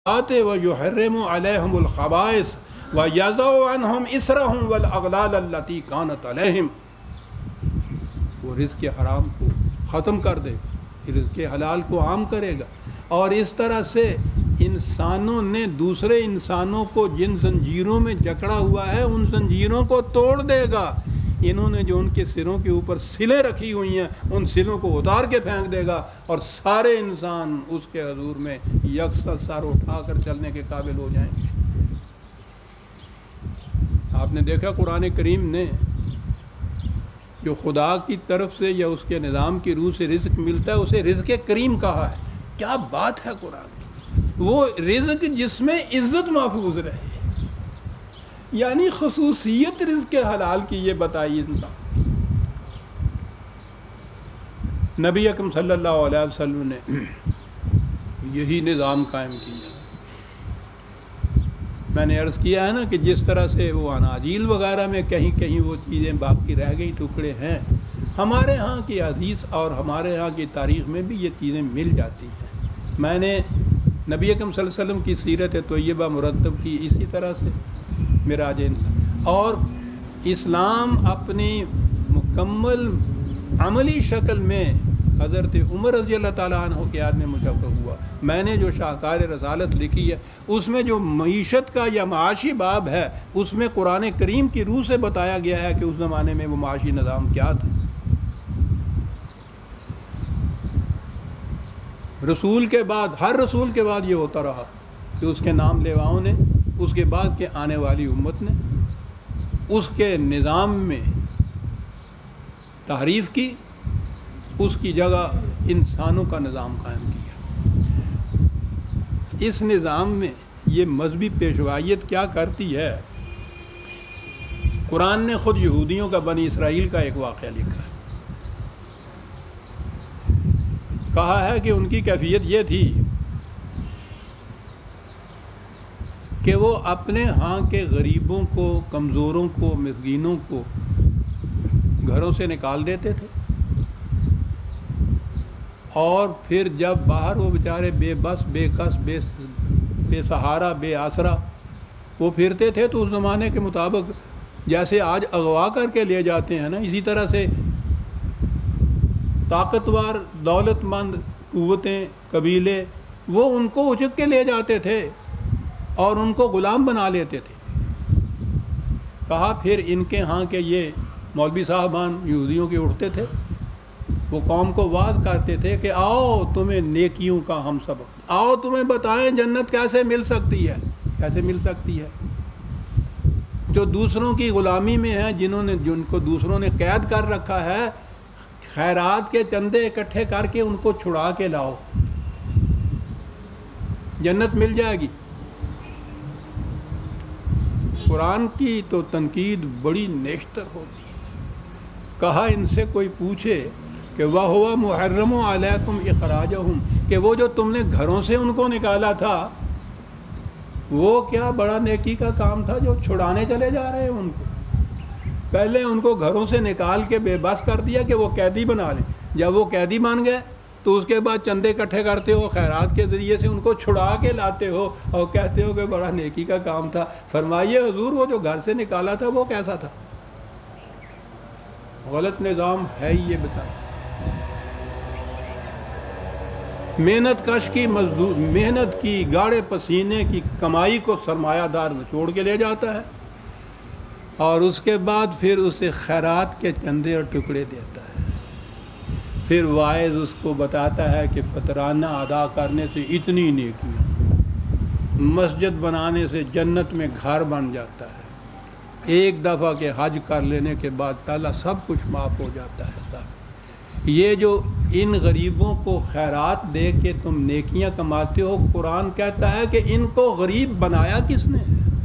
وَيُحَرِّمُ عَلَيْهِمُ الْخَبَائِثَ وَيَضَعُ عَنْهُمْ إِصْرَهُمْ وَالْأَغْلَالَ الَّتِي كَانَتْ عَلَيْهِمْ۔ وہ رزق حرام کو ختم کر دے گا، رزق حلال کو عام کرے گا، اور اس طرح سے انسانوں نے دوسرے انسانوں کو جن زنجیروں میں جکڑا ہوا ہے ان زنجیروں کو توڑ دے گا۔ انہوں نے جو ان کے سروں کے اوپر سلیں رکھی ہوئی ہیں ان سلوں کو اتار کے پھینک دے گا، اور سارے انسان اس کے حضور میں یکساں سر اٹھا کر چلنے کے قابل ہو جائیں گے۔ آپ نے دیکھا قرآن کریم نے جو خدا کی طرف سے یا اس کے نظام کی روح سے رزق ملتا ہے اسے رزق کریم کہا ہے۔ کیا بات ہے قرآن کی! وہ رزق جس میں عزت محفوظ رہے، یعنی خصوصیت رزق حلال کی یہ بتائی انسان۔ نبی اکرم صلی اللہ علیہ وسلم نے یہی نظام قائم کیا۔ میں نے عرض کیا ہے نا کہ جس طرح سے وہ اناجیل وغیرہ میں کہیں کہیں وہ چیزیں باقی رہ گئی ٹکڑے ہیں، ہمارے ہاں کی حدیث اور ہمارے ہاں کی تاریخ میں بھی یہ چیزیں مل جاتی ہیں۔ میں نے نبی اکرم صلی اللہ علیہ وسلم کی سیرت طیبہ مرتب کی اسی طرح سے معراج انسان، اور اسلام اپنی مکمل عملی شکل میں حضرت عمر رضی اللہ تعالیٰ عنہ کے یاد میں مشفع ہوا۔ میں نے جو شاہکار رسالت لکھی ہے اس میں جو معیشت کا یا معاشی باب ہے اس میں قرآن کریم کی روح سے بتایا گیا ہے کہ اس زمانے میں وہ معاشی نظام کیا تھا۔ رسول کے بعد، ہر رسول کے بعد یہ ہوتا رہا کہ اس کے نام لیواؤں نے، اس کے بعد کے آنے والی امت نے اس کے نظام میں تحریف کی، اس کی جگہ انسانوں کا نظام قائم کیا۔ اس نظام میں یہ مذہبی پیشوائیت کیا کرتی ہے؟ قرآن نے خود یہودیوں کا، بنی اسرائیل کا ایک واقعہ لکھا ہے۔ کہا ہے کہ ان کی کیفیت یہ تھی کہ وہ اپنے ہاں کے غریبوں کو، کمزوروں کو، مسکینوں کو گھروں سے نکال دیتے تھے، اور پھر جب باہر وہ بیچارے بے بس، بے کس، بے سہارا، بے آسرا وہ پھرتے تھے تو اس زمانے کے مطابق جیسے آج اغوا کر کے لے جاتے ہیں نا، اسی طرح سے طاقتور، دولت مند قوتیں، قبیلے وہ ان کو اچک کے لے جاتے تھے اور ان کو غلام بنا لیتے تھے۔ کہا پھر ان کے ہاں کے یہ مولوی صاحبان یہودیوں کے اٹھتے تھے، وہ قوم کو واعظ کرتے تھے کہ آؤ تمہیں نیکیوں کا ہم سبق، آؤ تمہیں بتائیں جنت کیسے مل سکتی ہے، کیسے مل سکتی ہے۔ جو دوسروں کی غلامی میں ہیں، جن کو دوسروں نے قید کر رکھا ہے، خیرات کے چندے اکٹھے کر کے ان کو چھڑا کے لاؤ، جنت مل جائے گی۔ قرآن کی تو تنقید بڑی نیشتر ہوتی ہے۔ کہا ان سے کوئی پوچھے کہ وَهُوَ مُحَرَّمٌ عَلَيْكُمْ إِخْرَاجَهُمْ، کہ وہ جو تم نے گھروں سے ان کو نکالا تھا وہ کیا بڑا نیکی کا کام تھا جو چھڑانے چلے جا رہے ہیں ان کو؟ پہلے ان کو گھروں سے نکال کے بے بس کر دیا کہ وہ قیدی بنا لیں، جب وہ قیدی بن گئے تو اس کے بعد چندے اکٹھے کرتے ہو، خیرات کے ذریعے سے ان کو چھڑا کے لاتے ہو اور کہتے ہو کہ بڑا نیکی کا کام تھا۔ فرمائیے حضور وہ جو گھر سے نکالا تھا وہ کیسا تھا؟ غلط نظام ہے ہی یہ بتا۔ محنت کش کی مزدور، محنت کی گاڑے پسینے کی کمائی کو سرمایہ دار نچوڑ کے لے جاتا ہے اور اس کے بعد پھر اسے خیرات کے چندے اور ٹکڑے دیتا ہے۔ پھر واعظ اس کو بتاتا ہے کہ فطرانہ ادا کرنے سے اتنی نیکیاں، مسجد بنانے سے جنت میں گھر بن جاتا ہے، ایک دفعہ کے حج کر لینے کے بعد پہلا سب کچھ معاف ہو جاتا ہے۔ صاحب یہ جو ان غریبوں کو خیرات دے کے تم نیکیاں کماتے ہو، قرآن کہتا ہے کہ ان کو غریب بنایا کس نے؟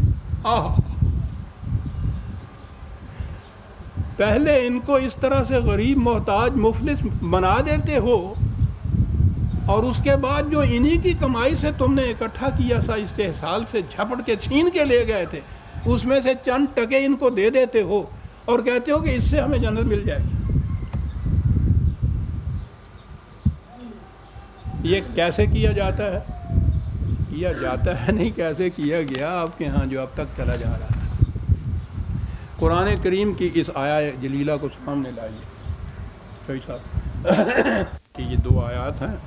پہلے ان کو اس طرح سے غریب، محتاج، مفلس بنا دیتے ہو، اور اس کے بعد جو انہی کی کمائی سے تم نے اکٹھا کیا تھا، استحصال سے جھپٹ کے چھین کے لے گئے تھے، اس میں سے چند ٹکے ان کو دے دیتے ہو اور کہتے ہو کہ اس سے ہمیں جنت مل جائے گی۔ یہ کیسے کیا جاتا ہے؟ کیا جاتا ہے نہیں کیسے کیا گیا آپ کے ہاں جو اب تک چلا جا رہا ہے۔ قرآن کریم کی اس آیہ جلیلہ کو سامنے لائیے شہید صاحب کہ یہ دو آیات ہیں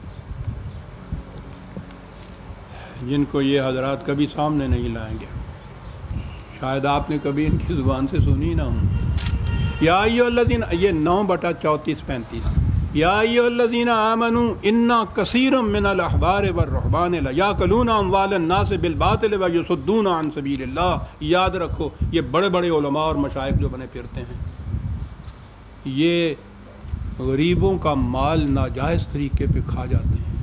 جن کو یہ حضرات کبھی سامنے نہیں لائیں گے، شاید آپ نے کبھی ان کی زبان سے سنی نہ ہوں۔ یا ایھا الذین، یہ 9/34-35، یا ایھا الذین آمنوا ان کثیر من الاحبار والرہبان لیاکلون اموال الناس بالباطل ویصدون عن سبیل اللہ۔ یاد رکھو یہ بڑے بڑے علماء اور مشائخ جو بنے پھرتے ہیں یہ غریبوں کا مال ناجائز طریقے پہ کھا جاتے ہیں،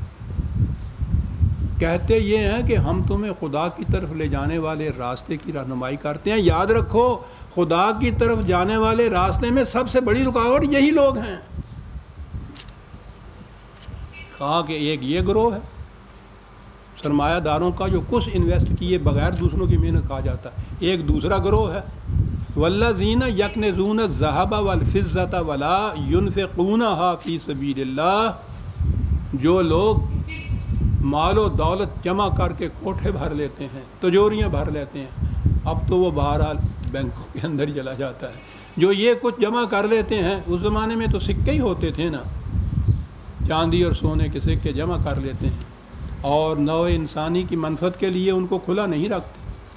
کہتے یہ ہیں کہ ہم تمہیں خدا کی طرف لے جانے والے راستے کی رہنمائی کرتے ہیں۔ یاد رکھو خدا کی طرف جانے والے راستے میں سب سے بڑی رکاوٹ یہی لوگ ہیں۔ کہا کہ ایک یہ گروہ ہے سرمایہ داروں کا جو کچھ انویسٹ کیے بغیر دوسروں کی محنت کھا جاتا ہے، ایک دوسرا گروہ ہے والذین یکنزون الذھب والفضة ولا ينفقونها فی سبیل اللہ، جو لوگ مال و دولت جمع کر کے کوٹھے بھر لیتے ہیں، تجوریاں بھر لیتے ہیں، اب تو وہ بہرحال بینکوں کے اندر چلا جاتا ہے، جو یہ کچھ جمع کر لیتے ہیں، اس زمانے میں تو سکے ہی ہوتے تھے نا، چاندی اور سونے کے سکے جمع کر لیتے ہیں اور نوع انسانی کی منفعت کے لیے ان کو کھلا نہیں رکھتے۔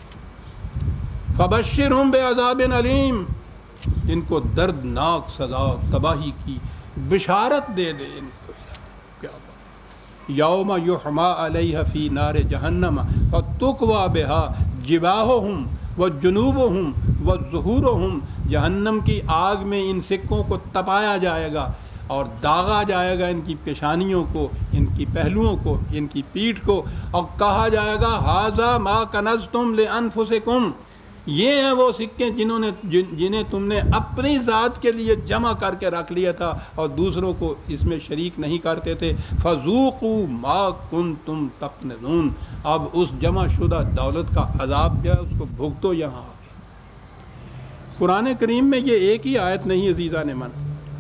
فبشرہم بعذاب علیم، ان کو دردناک سزا تباہی کی بشارت دے دے ان کو۔ کیا بات، یوم یحما علیہ فی نار جہنم فتکوی بہا جباہہم وجنوبہم وظہورہم، جہنم کی آگ میں ان سکوں کو تپایا جائے گا اور داغا جائے گا ان کی پیشانیوں کو، ان کی پہلوؤں کو، ان کی پیٹھ کو، اور کہا جائے گا ھذا ما کنزتم لانفسکم، یہ ہیں وہ سکے جنہیں تم نے اپنی ذات کے لیے جمع کر کے رکھ لیا تھا اور دوسروں کو اس میں شریک نہیں کرتے تھے۔ فذوقوا ما کنتم تکنزون، اب اس جمع شدہ دولت کا عذاب کیا ہے اس کو بھگتو یہاں۔ قرآن کریم میں یہ ایک ہی آیت نہیں عزیزان من،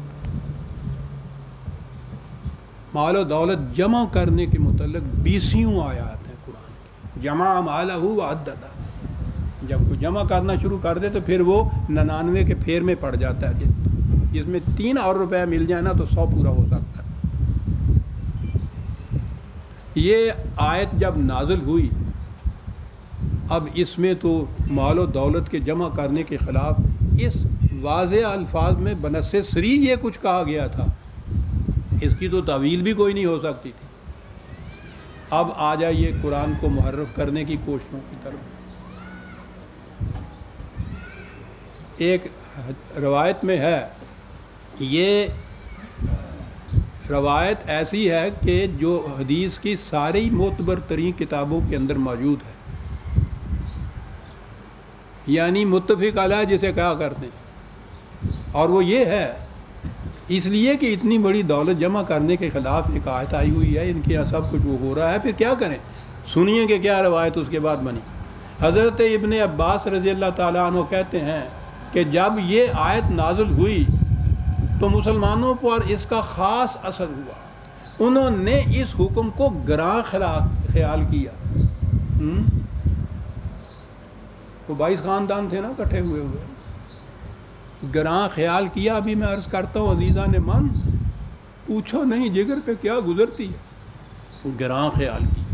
مال و دولت جمع کرنے کے متعلق 20 آیات ہیں قرآن کی۔ جمع مالہ وعددہ، جب کوئی جمع کرنا شروع کر دے تو پھر وہ 99 کے پھیر میں پڑ جاتا ہے، جس میں 3 اور روپے مل جائے نا تو 100 پورا ہو سکتا ہے۔ یہ آیت جب نازل ہوئی اب اس میں تو مال و دولت کے جمع کرنے کے خلاف اس واضح الفاظ میں بنص صریح یہ کچھ کہا گیا تھا، اس کی تو تعویل بھی کوئی نہیں ہو سکتی تھی۔ اب آ جائیے قرآن کو محرف کرنے کی کوششوں کی طرف۔ ایک روایت میں ہے، یہ روایت ایسی ہے کہ جو حدیث کی ساری معتبر ترین کتابوں کے اندر موجود ہے، یعنی متفق علیہ جسے کہا کرتے ہیں، اور وہ یہ ہے اس لیے کہ اتنی بڑی دولت جمع کرنے کے خلاف ایک آیت آئی ہوئی ہے، ان کے یہاں سب کچھ وہ ہو رہا ہے، پھر کیا کریں؟ سنیے کہ کیا روایت اس کے بعد بنی۔ حضرت ابن عباس رضی اللہ تعالیٰ عنہ کہتے ہیں کہ جب یہ آیت نازل ہوئی تو مسلمانوں پر اس کا خاص اثر ہوا، انہوں نے اس حکم کو گراں خیال کیا۔ وہ 22 خاندان تھے نا کٹھے ہوئے، گراں خیال کیا۔ ابھی میں عرض کرتا ہوں عزیزان من، پوچھو نہیں جگر پہ کیا گزرتی ہے، گراں خیال کی۔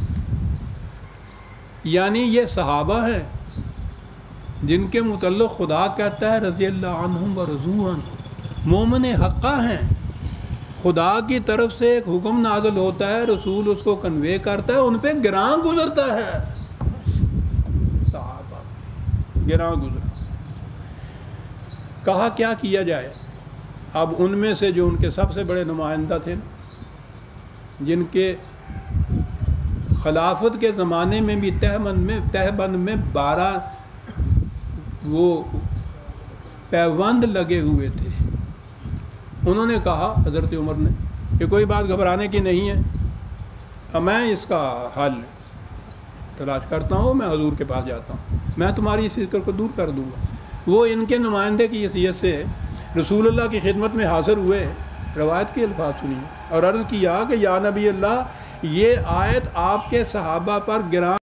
یعنی یہ صحابہ ہیں جن کے متعلق خدا کہتا ہے رضی اللہ عنہم ورضوا عنہ، مومن حقہ ہیں، خدا کی طرف سے ایک حکم نازل ہوتا ہے، رسول اس کو کنوے کرتا ہے، ان پہ گراں گزرتا ہے، صحابہ گراں گزرا۔ کہا کیا کیا جائے؟ اب ان میں سے جو ان کے سب سے بڑے نمائندہ تھے، جن کے خلافت کے زمانے میں بھی تہبند میں 12 وہ پیوند لگے ہوئے تھے، انہوں نے کہا حضرت عمر نے کہ کوئی بات گھبرانے کی نہیں ہے، میں اس کا حل تلاش کرتا ہوں، میں حضور کے پاس جاتا ہوں، میں تمہاری اس فکر کو دور کر دوں گا۔ وہ ان کے نمائندے کی حیثیت سے رسول اللہ کی خدمت میں حاضر ہوئے، روایت کے الفاظ سنیے، اور عرض کیا کہ یا نبی اللہ، یہ آیت آپ کے صحابہ پر گران